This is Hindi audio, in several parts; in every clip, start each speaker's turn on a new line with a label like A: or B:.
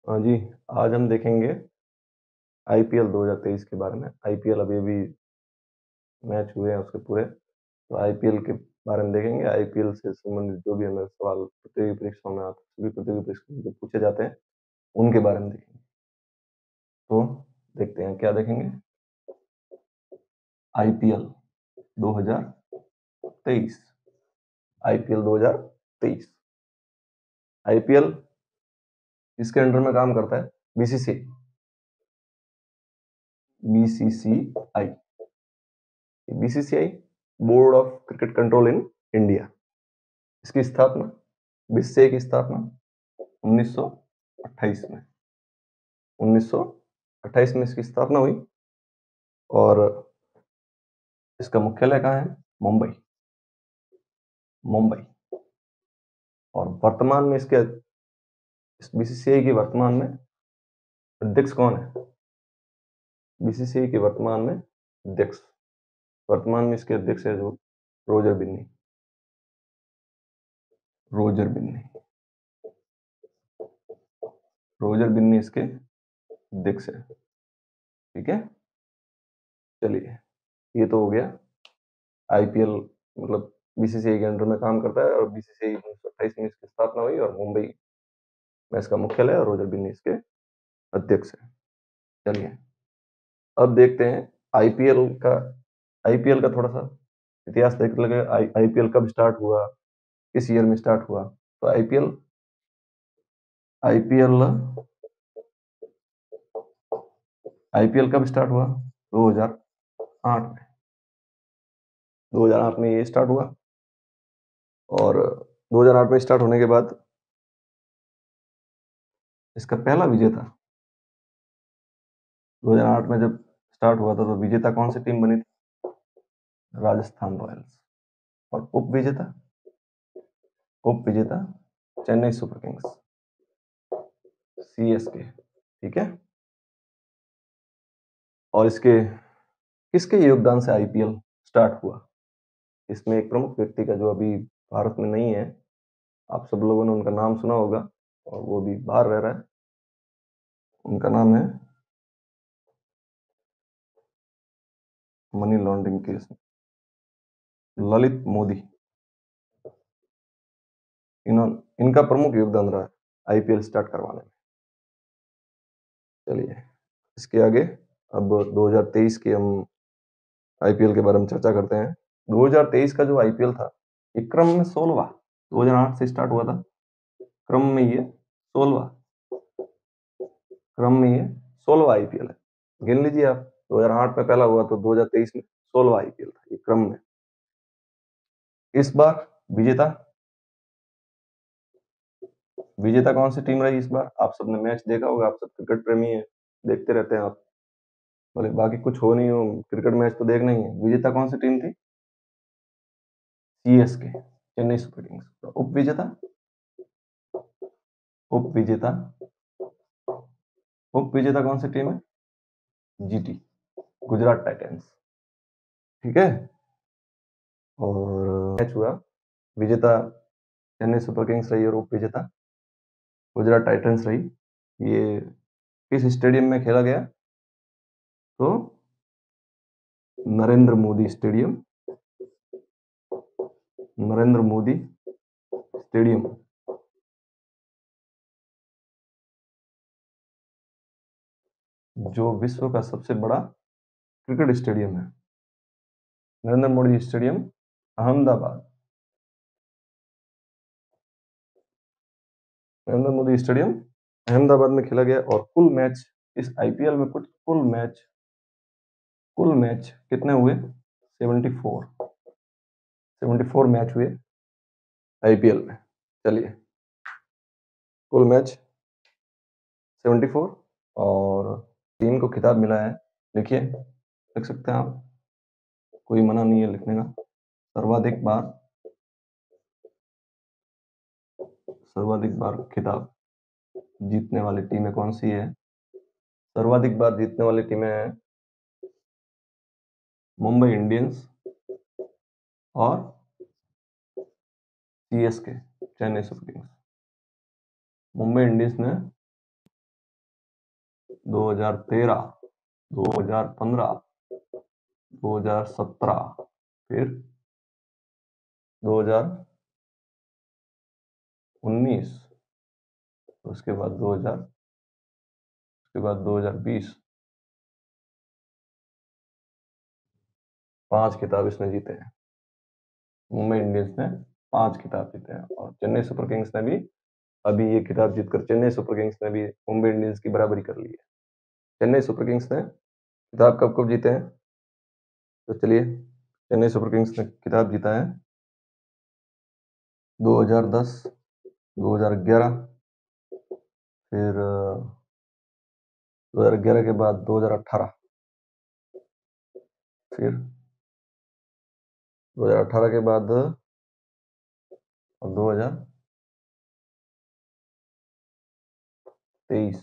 A: हाँ जी, आज हम देखेंगे आईपीएल 2023 के बारे में। आईपीएल अभी-अभी मैच हुए हैं उसके पूरे, तो आईपीएल के बारे में देखेंगे। आईपीएल से संबंधित जो भी हमें सवाल प्रतियोगी परीक्षाओं में आते हैं, सभी प्रतियोगी परीक्षाओं में जो पूछे जाते हैं, उनके बारे में देखेंगे। तो देखते हैं क्या देखेंगे। आईपीएल 2023। आईपीएल 2023। आईपीएल इसके अंडर में काम करता है BCCI. BCCI BCCI board of cricket control in India. इसकी स्थापना बीसीसीआई की स्थापना 1928 में 1928 में इसकी स्थापना हुई और इसका मुख्यालय कहाँ है? मुंबई। मुंबई। और वर्तमान में इसके इस बीसीसीआई की वर्तमान में अध्यक्ष कौन है? बीसीसीआई के वर्तमान में अध्यक्ष वर्तमान में इसके अध्यक्ष है जो रोजर बिन्नी। रोजर बिन्नी। रोजर बिन्नी इसके अध्यक्ष है। ठीक है, चलिए ये तो हो गया। आईपीएल मतलब बीसीसीआई के अंडर में काम करता है और बीसीसीआई 1928 में इसकी स्थापना हुई और मुंबई में इसका मुख्यालय और रोजर बिन्नी इसके अध्यक्ष है। चलिए अब देखते हैं आईपीएल का थोड़ा सा इतिहास देख लगे। आईपीएल कब स्टार्ट हुआ, किस ईयर में स्टार्ट हुआ। तो आईपीएल आईपीएल आईपीएल कब स्टार्ट हुआ? 2008 में। 2008 में ये स्टार्ट हुआ और 2008 में स्टार्ट होने के बाद इसका पहला विजेता 2008 में जब स्टार्ट हुआ था तो विजेता कौन सी टीम बनी थी? राजस्थान रॉयल्स। और उप विजेता चेन्नई सुपर किंग्स, सीएसके। ठीक है, और इसके किसके योगदान से आईपीएल स्टार्ट हुआ? इसमें एक प्रमुख व्यक्ति का जो अभी भारत में नहीं है, आप सब लोगों ने उनका नाम सुना होगा और वो भी बाहर रह रहा है। उनका नाम है money laundering case Lalit Modi. इनका प्रमुख योगदान रहा है आईपीएल स्टार्ट करवाने में। चलिए इसके आगे अब 2023 के हम आईपीएल के बारे में चर्चा करते हैं। 2023 का जो आईपीएल था ये क्रम में 16वां, 2008 से स्टार्ट हुआ था, क्रम में ये 16वां क्रम में ये 16वां आईपीएल है। गिन लीजिए आप, 2008 में पहला हुआ तो 2023 में 16वां आईपीएल था ये क्रम में। इस बार विजेता विजेता कौन सी टीम रही इस बार? आप सबने मैच देखा होगा, आप सब क्रिकेट प्रेमी हैं, देखते रहते हैं आप, बोले बाकी कुछ हो नहीं हो, क्रिकेट मैच तो देखना ही है। विजेता कौन सी टीम थी? CSK, Chennai Super Kings. उप विजेता उप विजेता कौन सी टीम है? GT, Gujarat Titans. ठीक है, और मैच हुआ, विजेता चेन्नई सुपर किंग्स रही और उप विजेता गुजरात टाइटंस रही। ये किस स्टेडियम में खेला गया? तो नरेंद्र मोदी स्टेडियम, नरेंद्र मोदी स्टेडियम, जो विश्व का सबसे बड़ा क्रिकेट स्टेडियम है। नरेंद्र मोदी स्टेडियम, अहमदाबाद। नरेंद्र मोदी स्टेडियम अहमदाबाद में खेला गया और कुल मैच इस आईपीएल में कुल मैच कितने हुए? 74 मैच हुए आईपीएल में। चलिए कुल मैच 74 और टीम को खिताब मिला है, लिखिए, लिख सकते हैं आप, कोई मना नहीं है लिखने का। सर्वाधिक बार खिताब जीतने वाली टीमें कौन सी है? सर्वाधिक बार जीतने वाली टीमें हैं मुंबई इंडियंस और CSK, Chennai Super Kings. Mumbai Indians ने 2013, 2015, 2017, फिर 2019, उसके बाद 2020। 5 खिताब इसने जीते हैं। मुंबई इंडियंस ने 5 खिताब जीते हैं और चेन्नई सुपर किंग्स ने भी अभी ये खिताब जीतकर चेन्नई सुपर किंग्स ने भी मुंबई इंडियंस की बराबरी कर ली है। चेन्नई सुपर किंग्स ने खिताब कब कब जीते हैं? तो चलिए, चेन्नई सुपर किंग्स ने खिताब जीता है 2010, 2011, फिर 2011 के बाद 2018, फिर 2018 के बाद और 2023,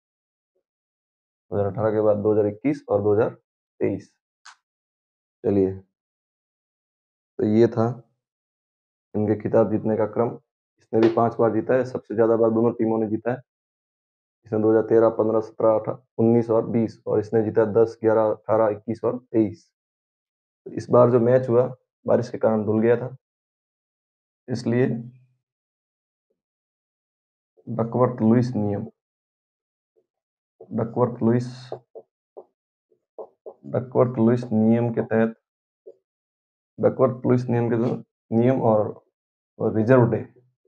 A: 2018 के बाद 2021 और 2023। चलिए, तो ये था इनके खिताब जीतने का क्रम। इसने भी 5 बार जीता है, सबसे ज्यादा बार दोनों टीमों ने जीता है। इसने 2013, 15, 17, 19 और 20, और इसने जीता 10, 11, 18, 21 और 23। तो इस बार जो मैच हुआ बारिश के कारण धुल गया था, इसलिए डकवर्थ लुईस नियम, डकवर्थ लुईस नियम के तहत, डकवर्थ लुईस नियम के नियम और रिजर्व डे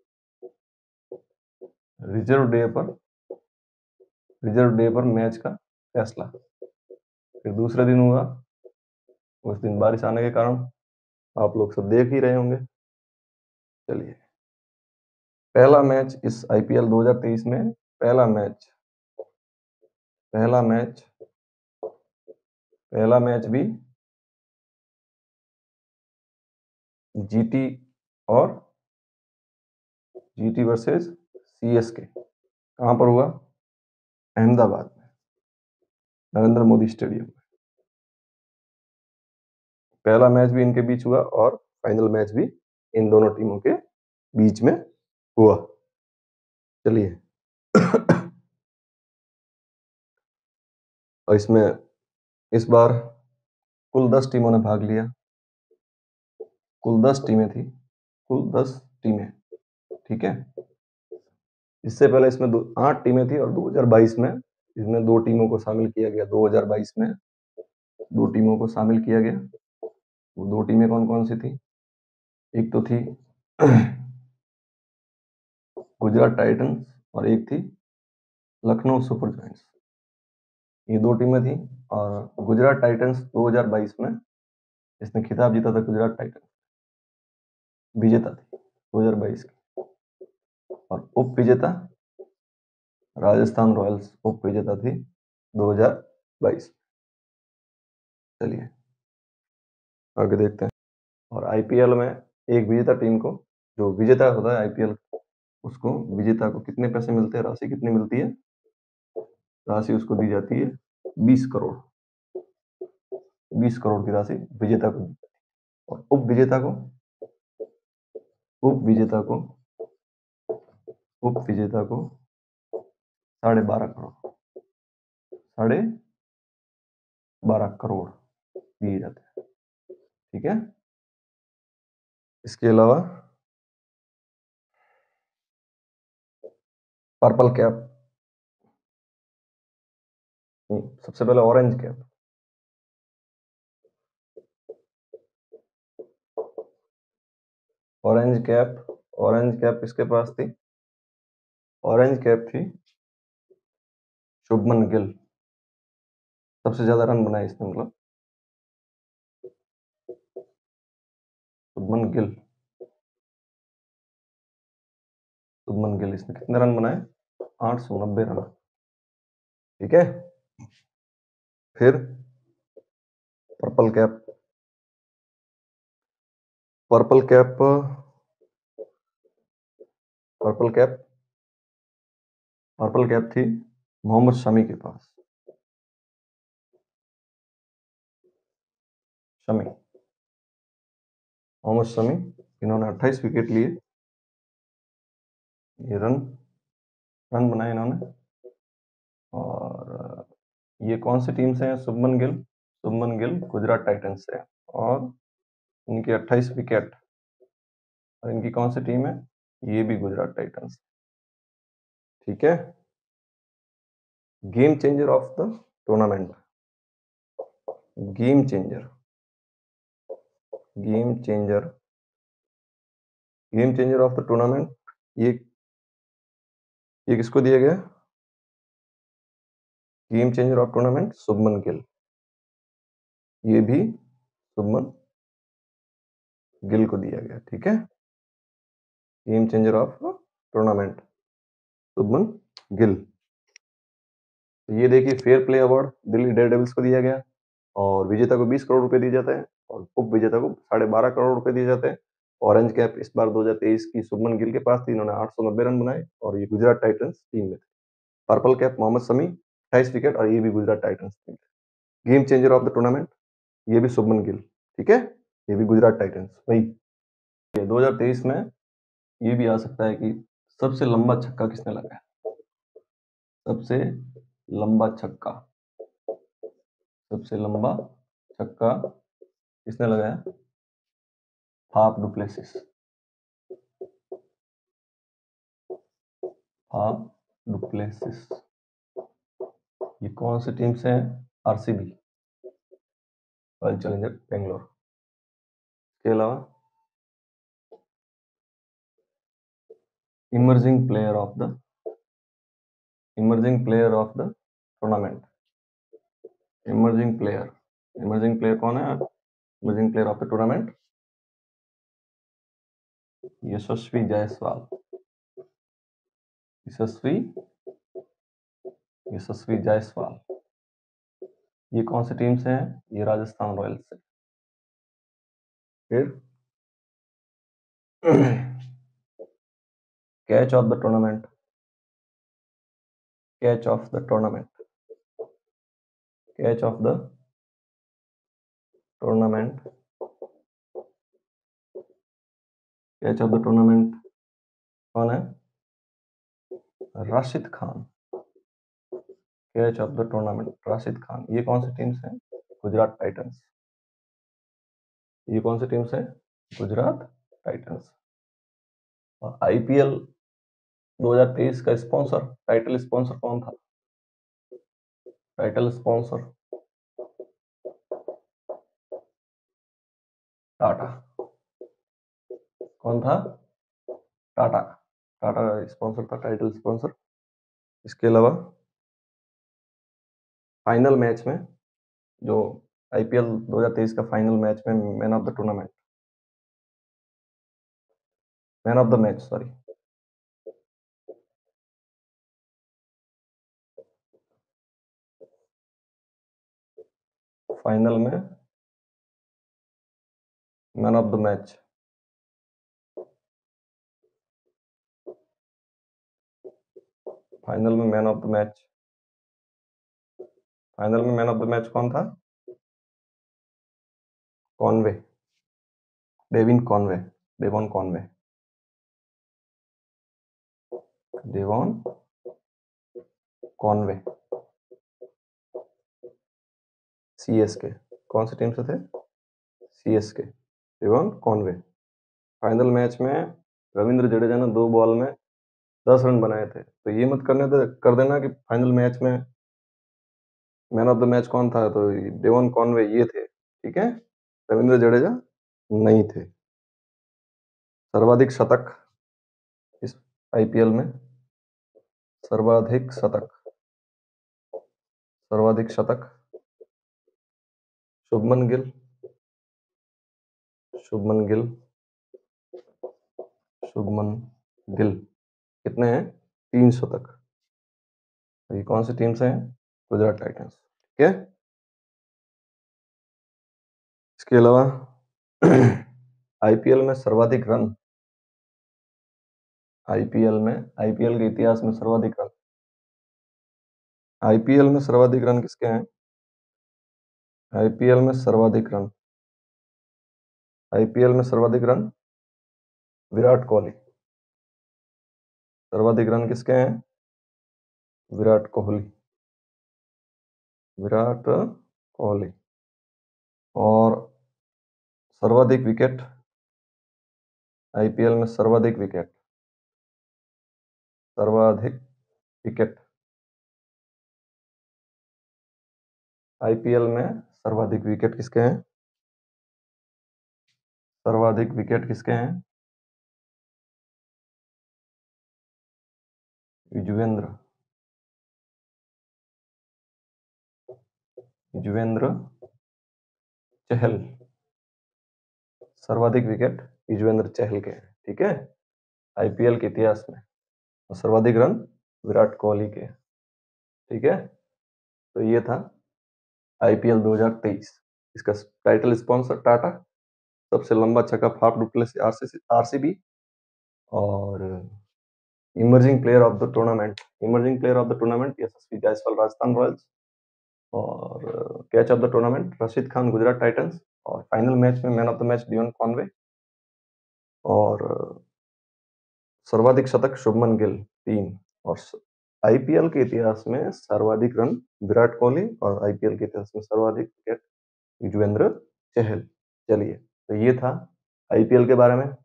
A: पर मैच का फैसला फिर दूसरे दिन हुआ। उस दिन बारिश आने के कारण आप लोग सब देख ही रहे होंगे। चलिए, पहला मैच इस आईपीएल 2023 में, पहला मैच भी जीटी वर्सेस सीएसके कहां पर हुआ? अहमदाबाद में, नरेंद्र मोदी स्टेडियम में। पहला मैच भी इनके बीच हुआ और फाइनल मैच भी इन दोनों टीमों के बीच में हुआ। चलिए, और इसमें इस बार कुल 10 टीमों ने भाग लिया। कुल 10 टीमें थी, कुल 10 टीमें, ठीक है। इससे पहले इसमें 8 टीमें थी और 2022 में इसमें 2 टीमों को शामिल किया गया। 2022 में 2 टीमों को शामिल किया गया। वो 2 टीमें कौन कौन सी थी? एक तो थी गुजरात टाइटंस और एक थी लखनऊ सुपर जायंट्स। ये 2 टीमें थी और गुजरात टाइटंस 2022 में इसने खिताब जीता था। गुजरात टाइटंस विजेता थी 2022 की, और उप विजेता राजस्थान रॉयल्स उप विजेता थी 2022। चलिए, आगे देखते हैं। और आईपीएल में एक विजेता टीम को, जो विजेता होता है आईपीएल, उसको विजेता को कितने पैसे मिलते हैं, राशि कितनी मिलती है? राशि उसको दी जाती है 20 करोड़। 20 करोड़ की राशि विजेता को, और उप विजेता को 12.5 करोड़, 12.5 करोड़ दिए जाते हैं, ठीक है। इसके अलावा पर्पल कैप, सबसे पहले ऑरेंज कैप। ऑरेंज कैप किसके पास थी? ऑरेंज कैप थी शुभमन गिल। सबसे ज्यादा रन बनाए इसने, मतलब शुभमन गिल इसने कितने रन बनाए? 890 रन, ठीक है। फिर पर्पल कैप थी मोहम्मद शमी के पास। मोहम्मद शमी, इन्होंने 28 विकेट लिए। ये रन बनाए इन्होंने, और ये कौन सी टीम से हैं? शुभमन गिल गुजरात टाइटंस से, और इनके 28 विकेट। और इनकी कौन सी टीम है? ये भी गुजरात टाइटंस। ठीक है। Game changer of the tournament, game changer, game changer, game changer of the tournament, ये किसको दिया गया? Game changer of tournament Shubman Gill, ये भी शुभमन गिल को दिया गया। ठीक है, game changer of tournament Shubman Gill. तो ये देखिए, fair play award Delhi Daredevils को दिया गया, और विजेता को 20 करोड़ रुपए दिए जाते हैं, और उप विजेता को 12.5 करोड़ रुपए दिए जाते हैं। ऑरेंज कैप इस बार 2023 की शुभमन गिल के पास थी, इन्होंने 890 रन बनाए, और ये गुजरात टाइटंस टीम में थे। Purple cap Mohammed Shami 28 wicket, और ये भी गुजरात टाइटंस टीम थे। Game changer of the tournament ये भी शुभमन गिल। ठीक है, ये भी गुजरात टाइटंस। वही 2023 में ये भी आ सकता है कि सबसे लंबा छक्का किसने लगाया? सबसे लंबा छक्का, सबसे लंबा छक्का किसने लगाया? Faf du Plessis, Faf du Plessis. ये कौन सी टीम से है? RCB, Royal Challenger Bangalore. इसके अलावा emerging player of the tournament, emerging player कौन है? Emerging player of the tournament Yashasvi Jaiswal, Yashasvi Jaiswal. ये कौन सी टीम से है? ये राजस्थान रॉयल्स से। फिर catch of the tournament, catch of the tournament, catch of the tournament, catch of the tournament कौन है? Rashid Khan, catch of the tournament Rashid Khan. ये कौन सी टीम से है? गुजरात टाइटंस। ये कौन सी टीम से है? गुजरात टाइटंस। और आईपीएल 2023 का स्पॉन्सर, टाइटल स्पॉन्सर कौन था? Title sponsor Tata. कौन था? टाटा, टाटा स्पॉन्सर था, टाइटल स्पॉन्सर। इसके अलावा फाइनल मैच में, जो आईपीएल 2023 का फाइनल मैच में man of the tournament, man of the match, sorry, final में man of the match, final में man of the match, final में मैन ऑफ द मैच कौन था? Conway, Devin Conway, Devon Conway, Devon Conway, CSK. कौन सी टीम से थे? CSK, Devon Conway. Final match में रविंद्र जडेजा ने 2 बॉल में 10 रन बनाए थे। तो ये मत कर देना कि फाइनल मैच में मैन ऑफ द मैच कौन था, तो डेवॉन कॉनवे ये थे। ठीक है, रविंद्र जडेजा नहीं थे। सर्वाधिक शतक इस आईपीएल में, सर्वाधिक शतक, सर्वाधिक शतक शुभमन गिल, शुभमन गिल, शुभमन गिल। कितने हैं? 3 शतक। ये कौन सी टीम से है? गुजरात टाइटंस। ठीक है, इसके अलावा आईपीएल में सर्वाधिक रन, आईपीएल के इतिहास में सर्वाधिक रन, आईपीएल में सर्वाधिक रन किसके हैं? आईपीएल में सर्वाधिक रन, आईपीएल में सर्वाधिक रन विराट कोहली। सर्वाधिक रन किसके हैं? विराट कोहली। विराट कोहली। और सर्वाधिक विकेट, आईपीएल में सर्वाधिक विकेट, आईपीएल में सर्वाधिक विकेट किसके हैं? सर्वाधिक विकेट किसके हैं? युजवेंद्र चहल। सर्वाधिक विकेट युजवेंद्र चहल के हैं, ठीक है, आईपीएल के इतिहास में। और सर्वाधिक रन विराट कोहली के, ठीक है। तो ये था आईपीएल 2023। इसका टाइटल स्पॉन्सर टाटा, सबसे लंबा छक्का फाफ डुप्लेसिस आरसीबी, और emerging player of the tournament Yashasvi Jaiswal Rajasthan Royals, और catch of the tournament Rashid Khan Gujarat Titans, और फाइनल मैच में man of the match Deon Conway, और सर्वाधिक शतक शुभमन गिल 3, और आईपीएल के इतिहास में सर्वाधिक रन विराट कोहली, और आईपीएल के इतिहास में सर्वाधिक विकेट युजवेंद्र चहल। चलिए, तो ये था आईपीएल के बारे में।